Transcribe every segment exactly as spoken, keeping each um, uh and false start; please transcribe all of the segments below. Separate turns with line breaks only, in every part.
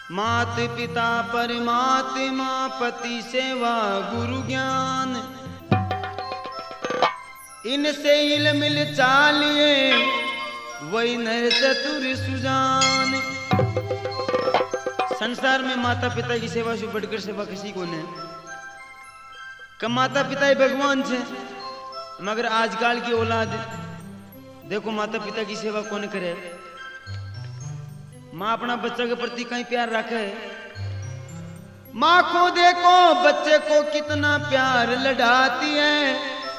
मात पिता परमात्मा पति सेवा गुरु ज्ञान, इनसे इल मिल चालिए वही नर चतुर सुजान। संसार में माता पिता की सेवा से बढ़कर सेवा किसी को नहीं। कब माता पिता ही भगवान छे, मगर आजकल की औलाद देखो माता पिता की सेवा कौन करे। माँ अपना बच्चा के प्रति कहीं प्यार रखे। माँ को देखो बच्चे को कितना प्यार लड़ाती है,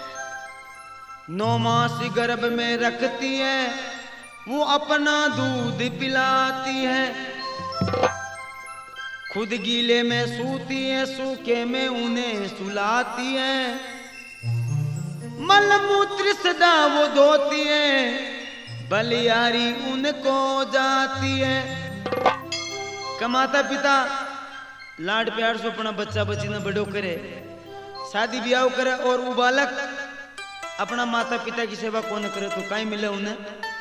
नौ मास गर्भ में रखती है, वो अपना दूध पिलाती है, खुद गीले में सूती है, सूखे में उन्हें सुलाती है, मलमूत्र सदा वो धोती है, बलियारी उनको जाती है। कमाता पिता लाड प्यार से अपना बच्चा बच्ची ने बड़ो करे, शादी ब्याह करे, और वो बालक अपना माता पिता की सेवा कौन करे तो कहीं मिले उन्हें।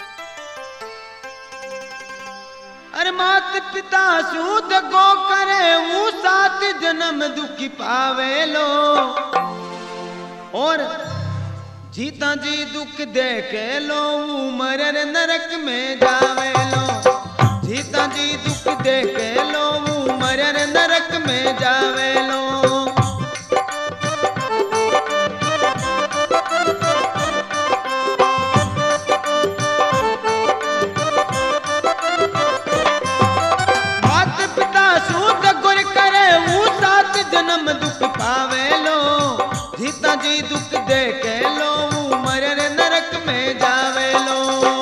अरे माता पिता सूद को करे वो सात जन्म दुखी पावे लो, और जीता जी दुख देखे लो मरन नरक में जावे लो। जीता जी दुख देखे लो मरन नरक में जावे लो। माता पिता सूद गुर करे वो सात जन्म दुख पावे लो, जीता जी दुख देखे लो मरन नरक में जावे लो।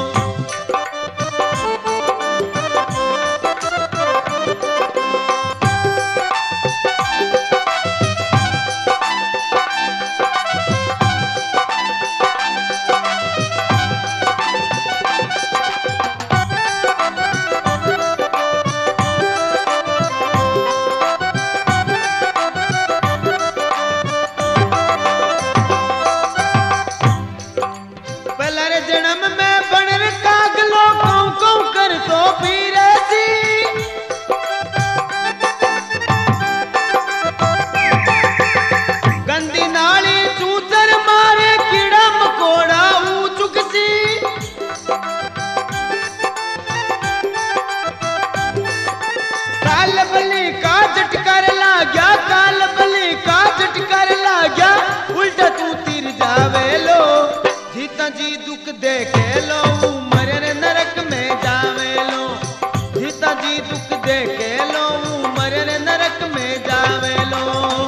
जी दुख देखे लो मरन नरक में जावे लो। जीता जी दुख देखे लो मरन नरक में जावे लो।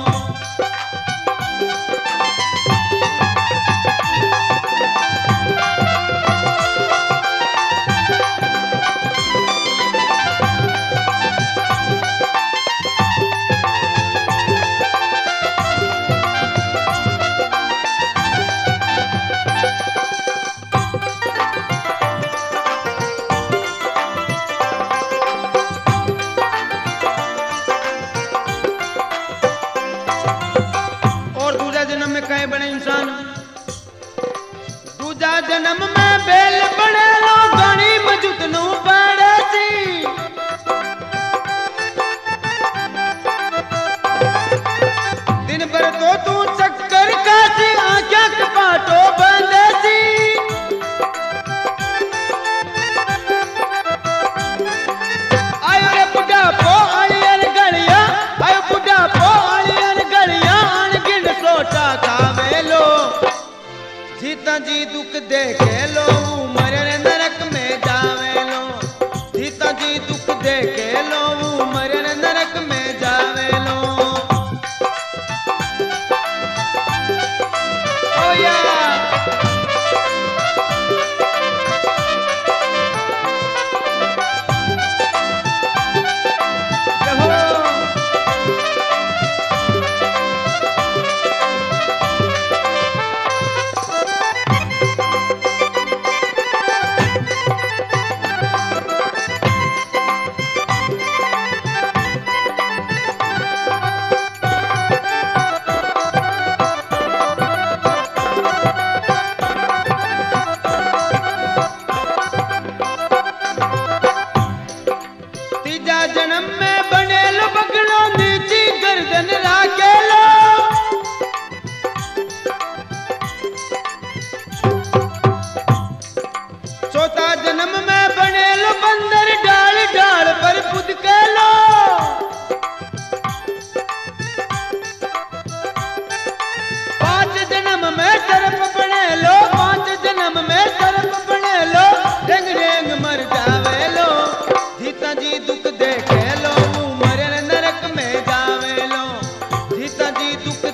जन्म में बेल बने लो गणी मजुत नू बड़े सी, दिन भर तो तू चक्कर कासी आंखें कपाटो बंदे सी। आयो रे बुढ़ा पो अलियन गलिया, आयो बुढ़ा पो अलियन गलिया, अनगिन सोटा खावे लो। जीता जी दुख देखे लो मरन नरक में जावे लो। जीता जी दुख देखे लो मरन नरक में जावे लो। ओ या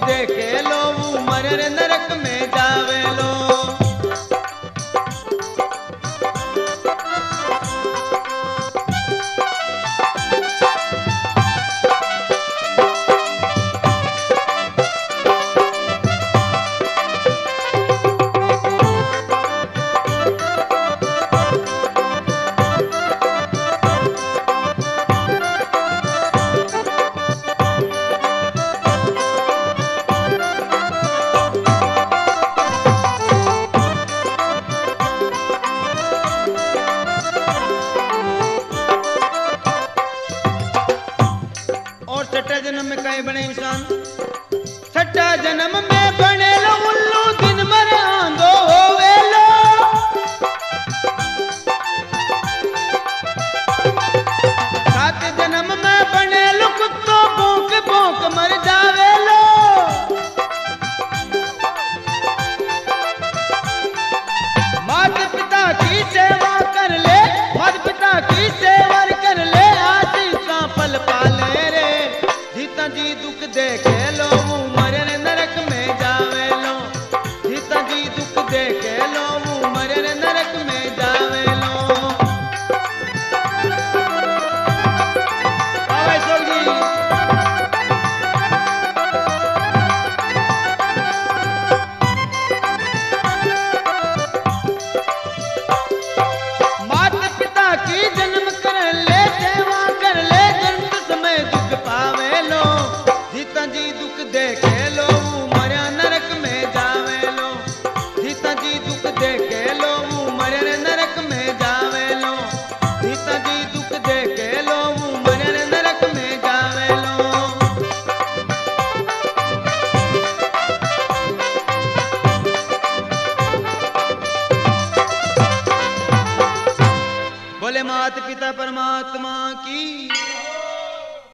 देखे लो मरे नरक में जावे लो। छठा जन्म में कहीं बने इंसान, छठा जन्म में बने लो उल्लू दिन भर आंधो होवे लो। सात जन्म में बने लो कुत्तो भौंक भौंक मर जावे लो। माता पिता की सेवा कर ले, माता पिता की सेवा कर ले, आशीषा पल पाले रे। जीता जी दुख देखे लो मरे नरक में जावे लो। जीता जी दुख देखे लो मरे नरक में जावे लो। आवे सोगी माता पिता की जन्म कर ले, सेवा कर ले, जन्म समय दुख पावे लो। जीता जी दुख देखे